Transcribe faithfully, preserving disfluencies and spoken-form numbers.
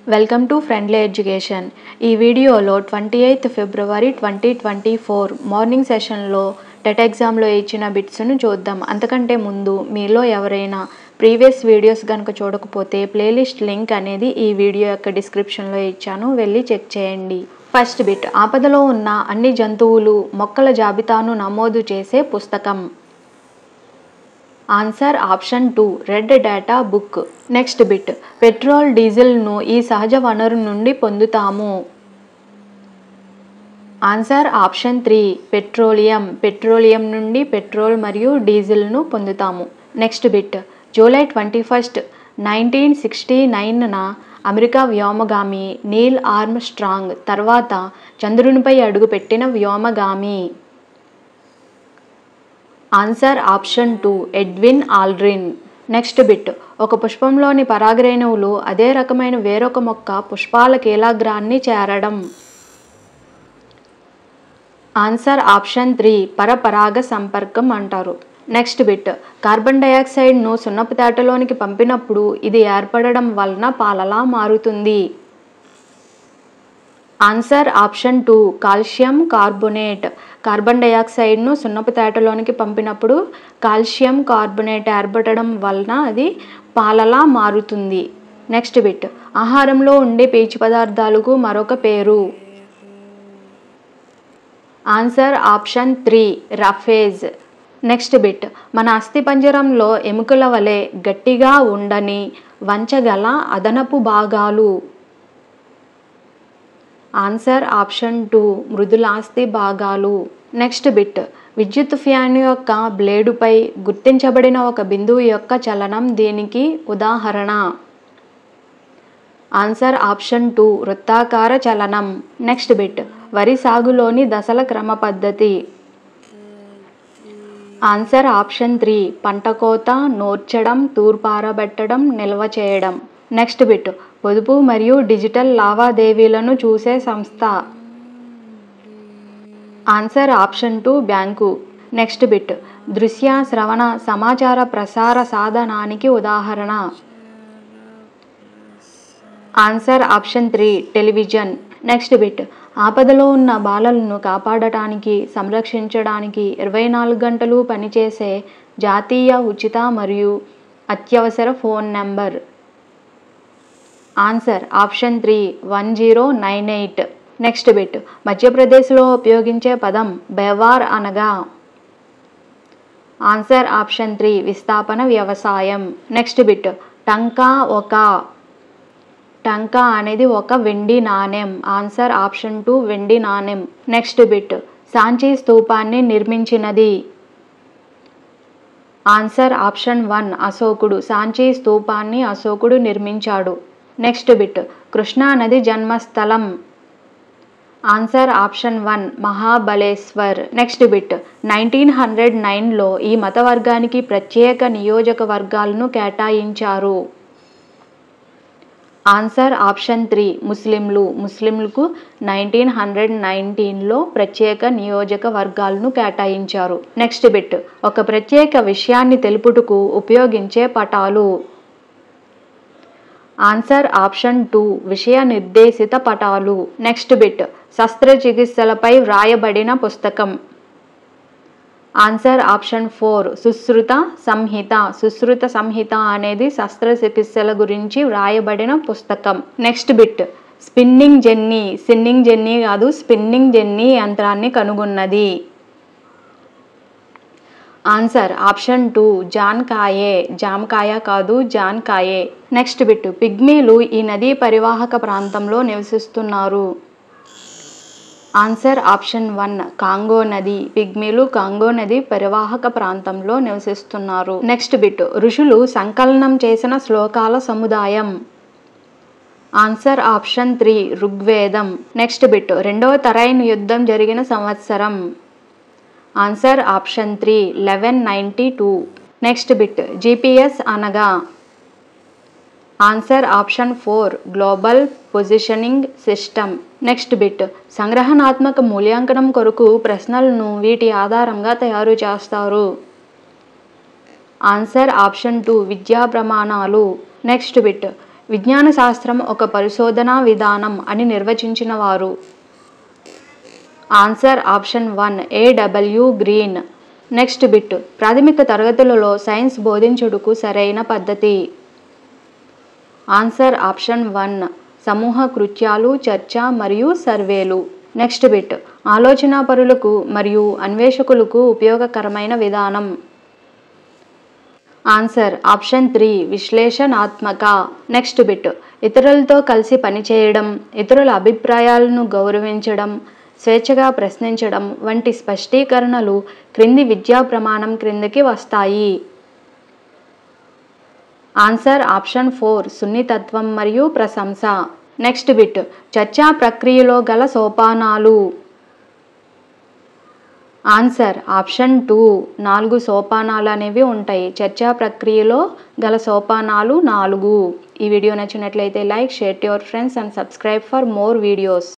Welcome to friendly education. ఈ వీడియోలో twenty eighth February twenty twenty four morning సెషన్లో TET ఎగ్జామ్లో ఇచ్చిన బిట్స్ను చూద్దాం. అంతకంటే ముందు మీలో ఎవరైనా ప్రీవియస్ వీడియోస్ కనుక చూడకపోతే ప్లేలిస్ట్ లింక్ అనేది ఈ వీడియో యొక్క డిస్క్రిప్షన్లో ఇచ్చాను, వెళ్ళి చెక్ చేయండి. ఫస్ట్ బిట్, ఆపదలో ఉన్న అన్ని జంతువులు మొక్కల జాబితాను నమోదు చేసే పుస్తకం. Answer option two, red data book. Next bit, petrol డీజిల్ను ఈ సహజ వనరు నుండి పొందుతాము. Answer option three, petroleum. Petroleum నుండి పెట్రోల్ మరియు డీజిల్ను పొందుతాము. Next bit, July twenty first nineteen sixty నైన్న అమెరికా వ్యోమగామి నీల్ ఆర్మ్ స్ట్రాంగ్ తర్వాత చంద్రునిపై అడుగుపెట్టిన వ్యోమగామి. Answer option two, Edwin Aldrin. Next bit, ఒక పుష్పంలోని పరాగరేణువులు అదే రకమైన వేరొక మొక్క పుష్పాల కీలాగ్రాన్ని చేరడం. ఆన్సర్ ఆప్షన్ త్రీ, పరపరాగ సంపర్కం అంటారు. నెక్స్ట్ బిట్, కార్బన్ డయాక్సైడ్ను సున్నపు తేటలోనికి పంపినప్పుడు ఇది ఏర్పడడం వలన పాలలా మారుతుంది. Answer option two, calcium carbonate. Carbon డయాక్సైడ్ను సున్నపు తేటలోనికి పంపినప్పుడు కాల్షియం కార్బోనేట్ ఏర్పడడం వలన అది పాలలా మారుతుంది. నెక్స్ట్ బిట్, ఆహారంలో ఉండే పీచు పదార్థాలకు మరొక పేరు. Answer option three, roughage. Next bit, మన అస్థిపంజరంలో ఎముకల వలె గట్టిగా ఉండని వంచగల అదనపు భాగాలు. ఆన్సర్ ఆప్షన్ టూ, మృదులాస్థి భాగాలు. నెక్స్ట్ బిట్, విద్యుత్ ఫ్యాన్ యొక్క బ్లేడుపై గుర్తించబడిన ఒక బిందువు యొక్క చలనం దీనికి ఉదాహరణ. ఆన్సర్ ఆప్షన్ టూ, వృత్తాకార చలనం. నెక్స్ట్ బిట్, వరి సాగులోని దశల క్రమ పద్ధతి. ఆన్సర్ ఆప్షన్ త్రీ, పంట కోత, నూర్చడం, తూర్పారబెట్టడం, నిల్వ చేయడం. నెక్స్ట్ బిట్, పొదుపు మరియు డిజిటల్ లావాదేవీలను చూసే సంస్థ. Answer option two, bank. Next bit, దృశ్య శ్రవణ సమాచార ప్రసార సాధనానికి ఉదాహరణ. Answer option three, television. Next bit, ఆపదలో ఉన్న బాలలను కాపాడటానికి సంరక్షించడానికి ఇరవై నాలుగు గంటలు పనిచేసే జాతీయ ఉచిత మరియు అత్యవసర phone number. Answer option three, one zero nine eight. Next bit, మధ్యప్రదేశ్లో ఉపయోగించే పదం బేవార్ అనగా. ఆన్సర్ ఆప్షన్ త్రీ, విస్థాపన వ్యవసాయం. నెక్స్ట్ బిట్, టంకా ఒక. టంకా అనేది ఒక వెండి నాణెం. ఆన్సర్ ఆప్షన్ టూ, వెండి నాణెం. నెక్స్ట్ బిట్, సాంచీ స్తూపాన్ని నిర్మించినది. ఆన్సర్ ఆప్షన్ వన్, అశోకుడు. సాంచీ స్తూపాన్ని అశోకుడు నిర్మించాడు. నెక్స్ట్ బిట్, కృష్ణా నది జన్మస్థలం. Answer option one, Mahabaleshwar. Next bit, nineteen hundred నైన్లో ఈ మత వర్గానికి ప్రత్యేక నియోజకవర్గాలను కేటాయించారు. ఆన్సర్ ఆప్షన్ త్రీ, ముస్లింలు. ముస్లింలకు నైన్టీన్ హండ్రెడ్ నైన్టీన్లో ప్రత్యేక నియోజకవర్గాలను కేటాయించారు. నెక్స్ట్ బిట్, ఒక ప్రత్యేక విషయాన్ని తెలుపుటకు ఉపయోగించే పటాలు. ఆన్సర్ ఆప్షన్ టూ, విషయ నిర్దేశిత పటాలు. నెక్స్ట్ బిట్, శస్త్రచికిత్సలపై వ్రాయబడిన పుస్తకం. Answer option four, Sushruta Samhita. Sushruta Samhita అనేది శస్త్రచికిత్సల గురించి వ్రాయబడిన పుస్తకం. Next bit, spinning jenny. Sinning jenny కాదు, స్పిన్నింగ్ జెన్నీ యంత్రాన్ని కనుగొన్నది. Answer option two, John Kay. జామకాయ కాదు, జాన్ కాయే. నెక్స్ట్ బిట్, పిగ్మీలు ఈ నదీ పరివాహక ప్రాంతంలో నివసిస్తున్నారు. ఆన్సర్ ఆప్షన్ వన్, కాంగో నది. పిగ్మీలు కాంగో నది పరివాహక ప్రాంతంలో నివసిస్తున్నారు. నెక్స్ట్ బిట్, ఋషులు సంకలనం చేసిన శ్లోకాల సముదాయం. ఆన్సర్ ఆప్షన్ త్రీ, ఋగ్వేదం. నెక్స్ట్ బిట్, రెండవ తరైన్ యుద్ధం జరిగిన సంవత్సరం. Answer option three, eleven ninety two. Next bit, GPS అనగా. Answer option four, global positioning system. Next bit, సంగ్రహణాత్మక మూల్యాంకనం కొరకు ప్రశ్నలను వీటి ఆధారంగా తయారు చేస్తారు. ఆన్సర్ ఆప్షన్ టూ, విద్యా ప్రమాణాలు. నెక్స్ట్ బిట్, విజ్ఞాన శాస్త్రం ఒక పరిశోధనా విధానం అని నిర్వచించిన వారు? Answer option one A W Green. Next bit. ప్రాథమిక తరగతులలో సైన్స్ బోధించుటకు సరైన పద్ధతి? ఆన్సర్ ఆప్షన్ వన్ సమూహ కృత్యాలు, చర్చ మరియు సర్వేలు. Next bit. ఆలోచనా పరులకు మరియు అన్వేషకులకు ఉపయోగకరమైన విధానం? ఆన్సర్ ఆప్షన్ త్రీ విశ్లేషణాత్మక. Next bit. ఇతరులతో కలిసి పనిచేయడం, ఇతరుల అభిప్రాయాలను గౌరవించడం, స్వేచ్ఛగా ప్రశ్నించడం వంటి స్పష్టీకరణలు క్రింది విద్యా ప్రమాణం క్రిందకి వస్తాయి? ఆన్సర్ ఆప్షన్ ఫోర్ సున్నితత్వం మరియు ప్రశంస. Next bit. చర్చా ప్రక్రియలో గల సోపానాలు? ఆన్సర్ ఆప్షన్ టూ నాలుగు సోపానాలు అనేవి ఉంటాయి. చర్చా ప్రక్రియలో గల సోపానాలు నాలుగు. ఈ వీడియో నచ్చినట్లయితే like, share to your friends and subscribe for more videos.